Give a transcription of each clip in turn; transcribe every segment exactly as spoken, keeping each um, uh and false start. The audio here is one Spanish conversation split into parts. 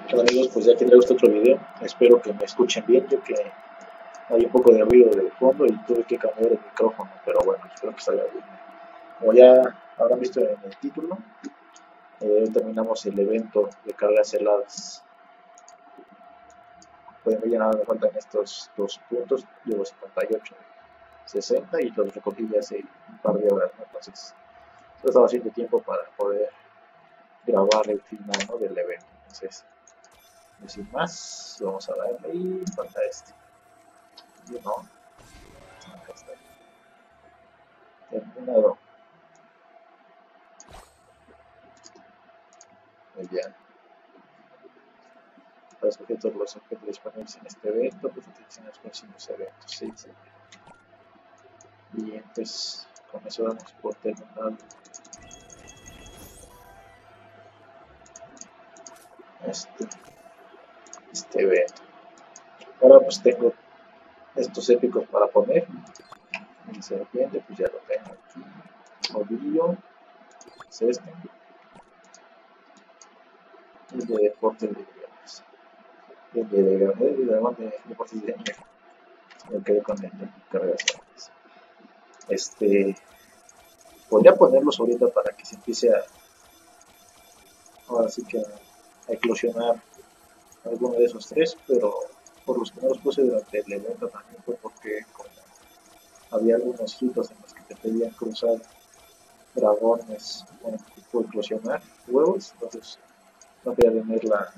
Bueno, amigos, pues ya tendré este otro video. Espero que me escuchen bien, ya que hay un poco de ruido de fondo y tuve que cambiar el micrófono, pero bueno, espero que salga bien. Como ya habrán visto en el título, eh, terminamos el evento de cargas heladas. Pueden ver, ya nada me faltan estos dos puntos, llevo cincuenta y ocho, sesenta y los recogí ya hace un par de horas, ¿no? Entonces, estaba haciendo tiempo para poder grabar el final, ¿no?, del evento. Entonces, sin más, vamos a darle y falta este. Y no, acá está. Terminado. Muy bien. Para escoger todos los objetos disponibles en este evento, pues utilizan los próximos eventos. Sí, sí. Bien, pues con eso damos por terminado este, este evento. Ahora pues tengo estos épicos para poner. Mi serpiente, pues ya lo tengo aquí. Ovillo, es este. El de deporte de idiomas. El de dragón de deportes de nieve. Me quedé con el de carreras. Este, podría ponerlos ahorita para que se empiece a, ahora sí que a eclosionar alguno de esos tres, pero por los que no los puse durante el evento también fue porque como había algunos hitos en los que te pedían cruzar dragones bueno, tipo eclosionar huevos, entonces no quería tener la,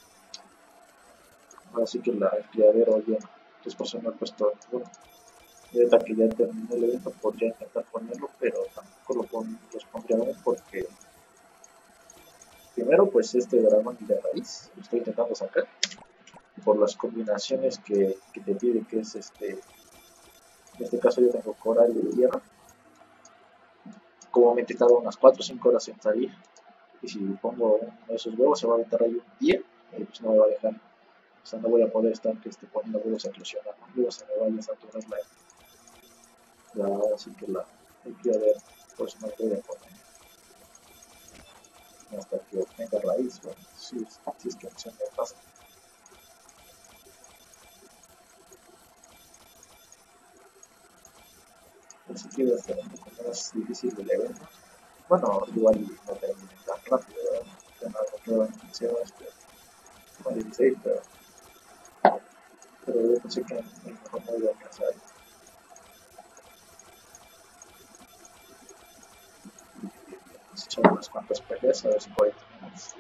ahora sí que la, el criadero lleno. Entonces por eso me he puesto, bueno, ahorita que ya terminé el evento podría intentar ponerlo, pero tampoco lo pon, los pondría aún porque primero pues este dragón de raíz lo estoy intentando sacar por las combinaciones que, que te pide, que es este, en este caso yo tengo coral y hierro, como me he intentado unas cuatro o cinco horas en salir, y si pongo uno de esos huevos se va a aventar ahí un día, y pues no me va a dejar, o sea no voy a poder estar que esté poniendo huevos a eclosionar, ¿no? Luego se me vaya a saturar la, la así que la, el criadero, por eso no voy a poner hasta que obtenga raíz, bueno, si, si es que no se me pasa. Así que va a estar un poco más difícil el evento. Bueno, igual no terminé tan rápido, ¿verdad? Ya no me quedo en quince horas, pero con dieciséis, pero, pero yo pensé que a lo mejor no iba a alcanzar. Vamos a echar unas cuantas peleas a ver si por ahí tenemos.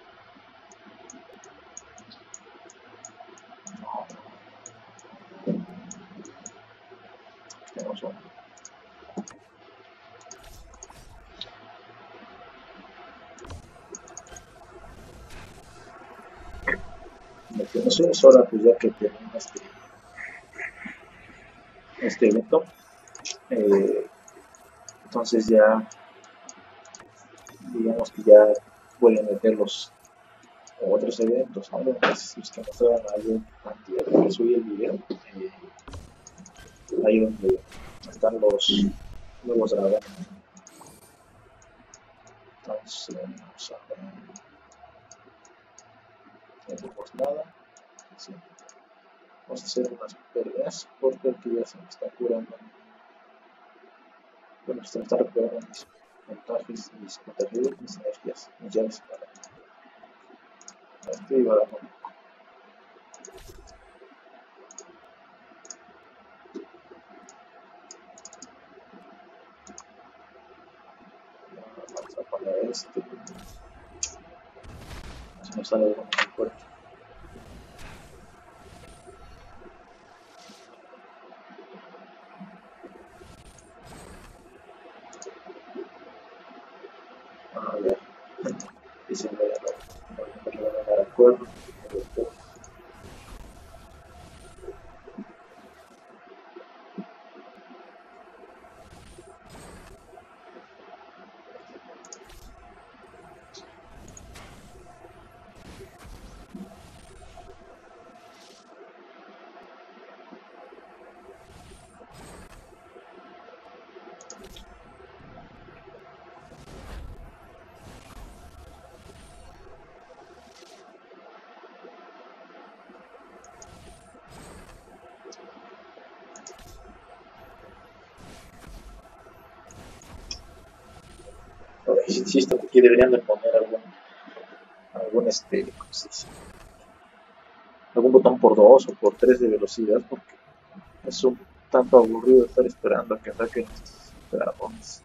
No, tenemos uno. Lo que no sé es ahora, pues ya que termina este, este evento, eh, entonces ya, digamos que ya voy a meter los otros eventos, ¿no? Entonces, los que mostraban ayer, antes de que subí el video, eh, ahí donde están los nuevos dragones. Entonces, vamos a ver, no tenemos nada. Sí. Vamos a hacer unas peleas porque aquí ya se me está curando. Bueno, se me está recuperando mis montajes, mis contenidos, mis energías, mis llaves para este y para no. Vamos a poner este. Si no sale algo muy fuerte. A ver. Y si me voy a dar acuerdo. insisto que aquí deberían de poner algún, algún este, ¿cómo se dice? Algún botón por dos o por tres de velocidad, porque es un tanto aburrido estar esperando a que ataquen estos dragones.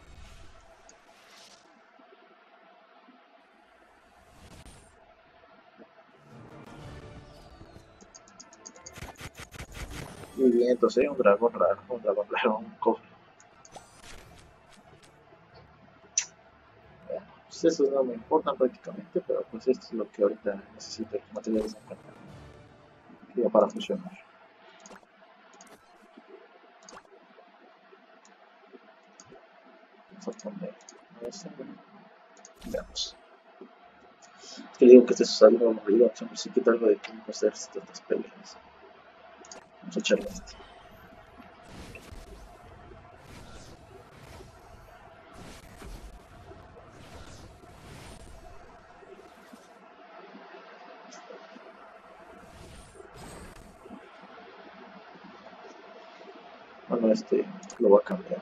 Muy bien, entonces un dragón raro, un dragón raro, un cofre. Bueno, pues esos no me importan prácticamente, pero pues esto es lo que ahorita necesito, los materiales de encantar para funcionar. Vamos a poner ese. Veamos. Es que le digo que este es algo aburrido, siempre sí quita algo de tiempo hacer estas peleas. Vamos a echarle este. Bueno, este lo voy a cambiar.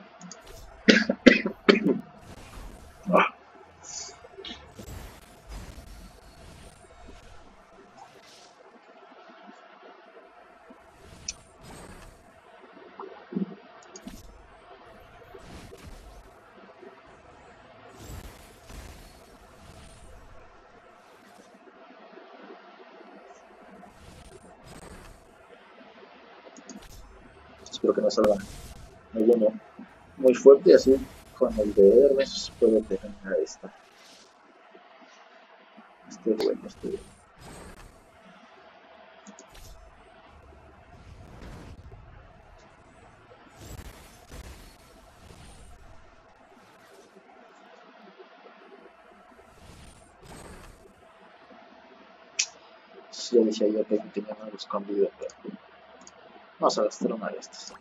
Ah. Espero que no salga alguno muy fuerte y así con el de Hermes puedo terminar esta. Este bueno, este bueno. Ya decía yo que tenía algo escondido, pero vamos a gastar una de estas.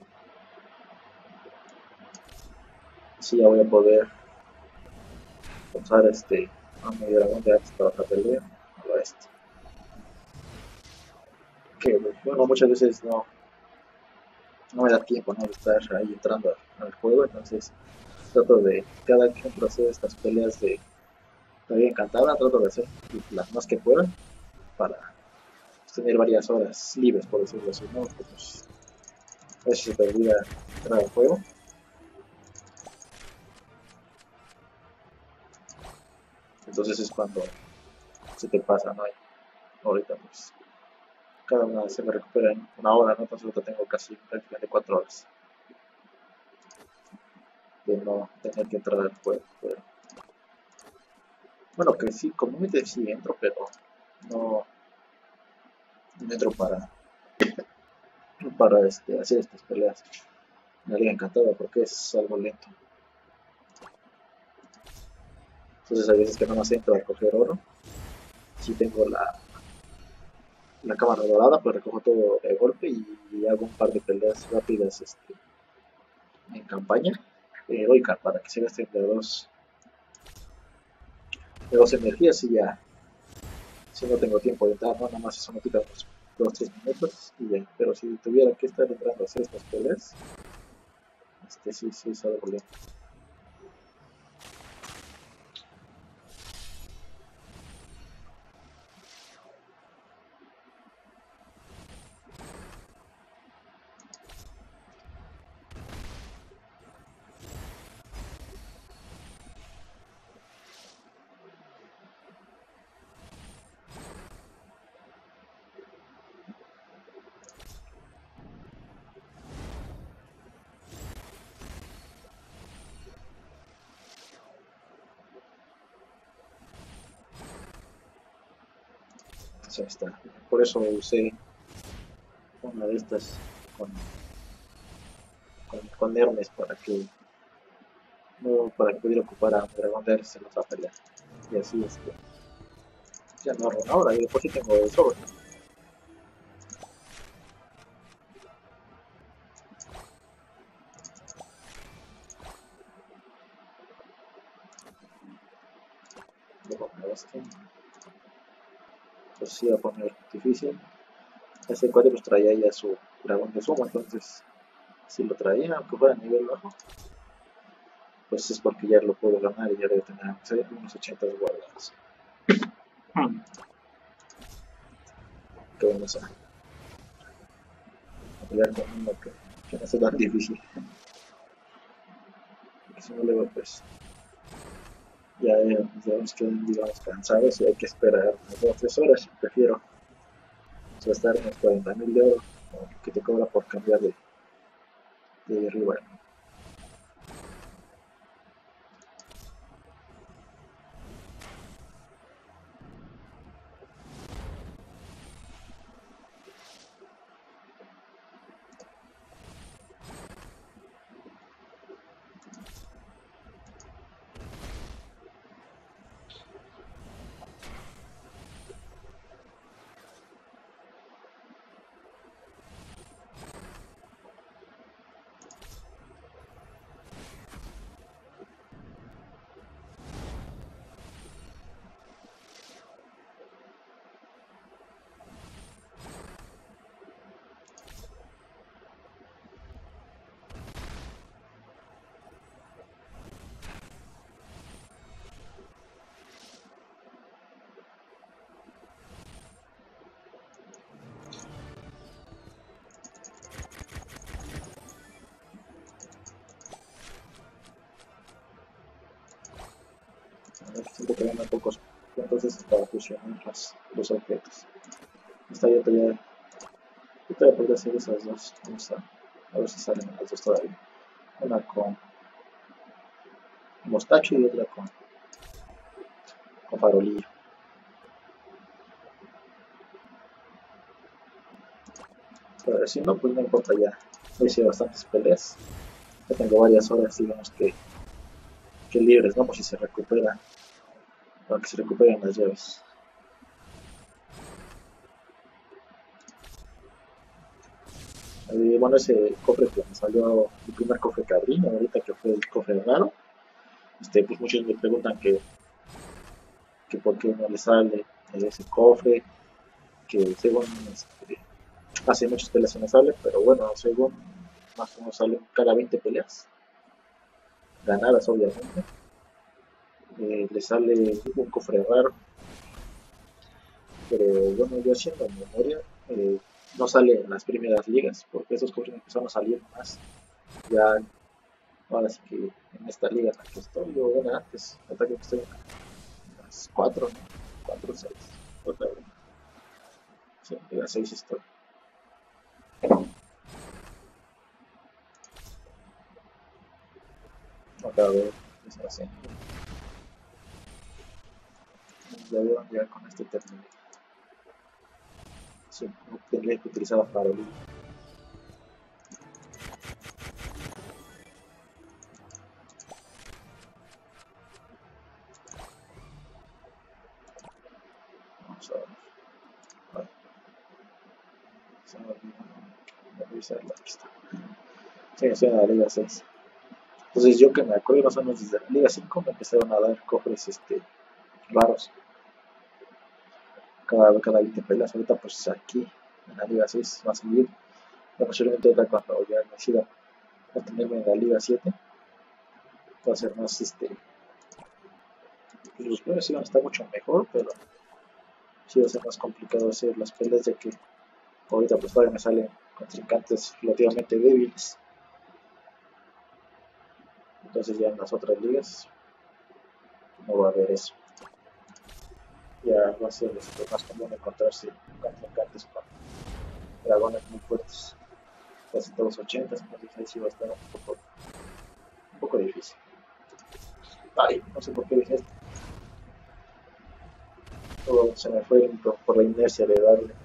Así ya voy a poder usar este a mi dragón de Axe para otra pelea. A este. Que bueno, muchas veces no, no me da tiempo, ¿no?, de estar ahí entrando al juego, entonces trato de, cada que procedo estas peleas de la vida encantada, trato de hacer las más que pueda para tener varias horas libres, por decirlo así, ¿no? Porque pues a veces se te olvida entrar al juego. Entonces es cuando se te pasa, ¿no? Ahorita pues cada una se me recupera en una hora, ¿no? Entonces ahorita tengo casi prácticamente cuatro horas de no tener que entrar al juego. Pero... bueno, que sí, comúnmente sí entro, pero no, no entro para, para este, hacer estas peleas en la Liga Encantada porque es algo lento. Entonces hay veces que no más entro a coger oro. Si tengo la, la cámara dorada, pues recojo todo de golpe y hago un par de peleas rápidas este, en campaña heroica para que se gasten de dos, de dos energías y ya, si no tengo tiempo de entrar, no, nada más eso me quita unos dos tres minutos y ya. Pero si tuviera que estar entrando a hacer estas peleas, este sí, sí es algo lento. Ahí está. Por eso usé una de estas con, con, con Hermes para que no, para que pudiera ocupar a Dragón de Hermes en otra pelea. Y así es que ya no ahorro ahora, y después sí tengo de sobra. Luego me este. Pues sí, a poner difícil. Ese cuadro pues traía ya su dragón de sumo, entonces si lo traía, aunque fuera a nivel bajo, pues es porque ya lo puedo ganar y ya debe tener no sé, unos ochenta guardados. Hmm. Que vamos a, a pelear con uno que, que no sea tan difícil. Porque si no luego pues ya, ya, ya nos quedan digamos cansados y hay que esperar unas dos o tres horas. Prefiero gastar unos cuarenta mil de oro que te cobra por cambiar de, de rival. Siento que ganan pocos puntos para fusionar los, los objetos. Esta yo todavía, yo todavía podría hacer esas dos. Vamos a, a ver si salen las dos todavía. Una con mostacho y otra con, con farolillo. Pero si no, pues no importa ya. He hecho bastantes peleas. Ya tengo varias horas, digamos que, que libres, ¿no? Por si se recuperan. Para que se recuperen las llaves. Eh, bueno, ese cofre que me salió, el primer cofre que abrí, ahorita que fue el cofre raro, este, pues muchos me preguntan que, que por qué no le sale ese cofre, que según este, hace muchas peleas no sale, pero bueno, según más o menos sale cada veinte peleas, ganadas obviamente, eh, le sale un cofre raro, pero bueno, yo haciendo memoria, eh, no sale en las primeras ligas, porque esos cofres empezaron a salir más ya. Ahora sí que en esta liga en la que estoy, yo bueno, antes, hasta que estoy en las cuatro, ¿no? cuatro o seis, otra vez. Sí, en las seis estoy. Otra vez, es así. Ya veo ya con este término. Sí, no tendría que utilizar farolillo. Vamos a ver. Vale, se me olvidó revisar la lista. Sí, estoy en la Liga seis. Entonces yo que me acuerdo más o menos desde la Liga cinco me empezaron a dar cofres este, raros cada, cada veinte peleas. Ahorita pues aquí en la Liga seis va a salir. Ya posiblemente otra cuando ya decida a tenerme en la Liga siete va a ser más este. Pues los premios sí van a estar mucho mejor, pero sí va a ser más complicado hacer las peleas ya que ahorita pues todavía me salen contrincantes relativamente débiles. Entonces ya en las otras ligas no va a haber eso. Ya va a ser este, más común encontrarse contrincantes con dragones muy fuertes, casi todos ochenta, entonces ahí sí va a estar un poco, un poco difícil. Ay, no sé por qué dije esto. Todo se me fue por, por la inercia de darle,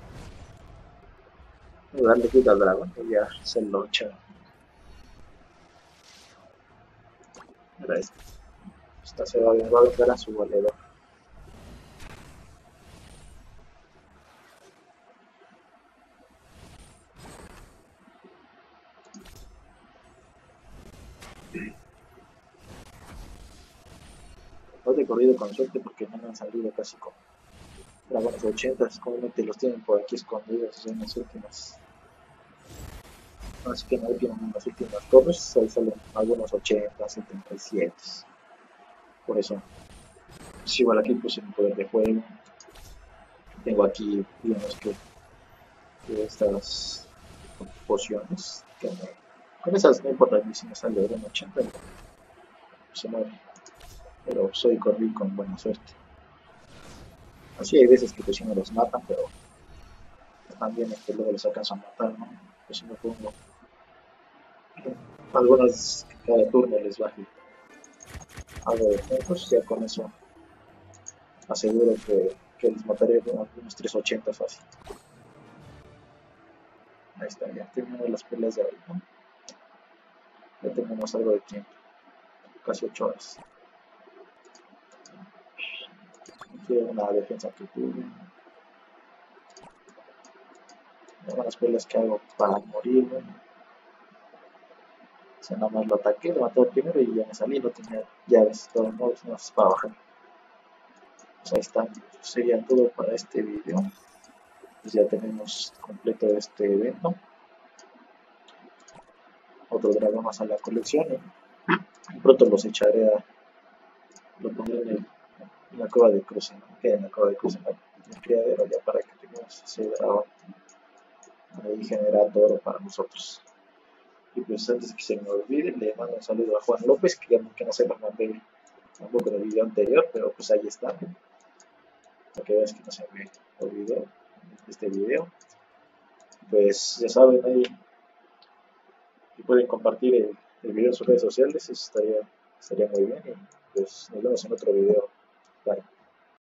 de darle clic al dragón y ya se lo echa. Era esto. Esta se va, va a vengar a su valedor. Los he corrido con suerte porque no me han salido casi con dragones ochenta, comúnmente los tienen por aquí escondidos en las últimas Así que no tienen las últimas torres, ahí salen algunos ochenta, setenta y siete. Por eso, pues igual aquí puse mi poder de juego. Tengo aquí, digamos que, que estas pociones que me, con esas no importa si me sale de un ochenta, se muere. Pero soy corrí con buena suerte. Así hay veces que pues sí me los matan, pero también es que luego los alcanzo a matar, ¿no? Pues si me pongo algunas cada turno les baje algo de puntos, ya con eso aseguro que, que les mataré con unos trescientos ochenta fácil. Ahí está, ya terminando las peleas de ahorita. Ya tenemos algo de tiempo, casi ocho horas. Aquí hay una defensa que tuve. Las peleas que hago para morir, ¿no? O sea, nada más lo ataqué, lo maté primero y ya me salí, no tenía llaves, todos modos, no es para bajar. Pues ahí está, sería todo para este video. Pues ya tenemos completo este evento. Otro dragón más a la colección y pronto los echaré a, lo pondré en, el, en la cueva de cruce, ¿no? Que en la cueva de cruce, ¿no? En el criadero ya para que tengamos ese dragón ahí generando oro para nosotros. Y pues antes de que se me olvide, le mando un saludo a Juan López, que ya que no se lo mandé tampoco en el video anterior, pero pues ahí está, ¿no? Para que veas que no se me olvidó este video. Pues ya saben, ahí pueden compartir el, el video en sus redes sociales, eso estaría, estaría muy bien. Y pues nos vemos en otro video. Bye.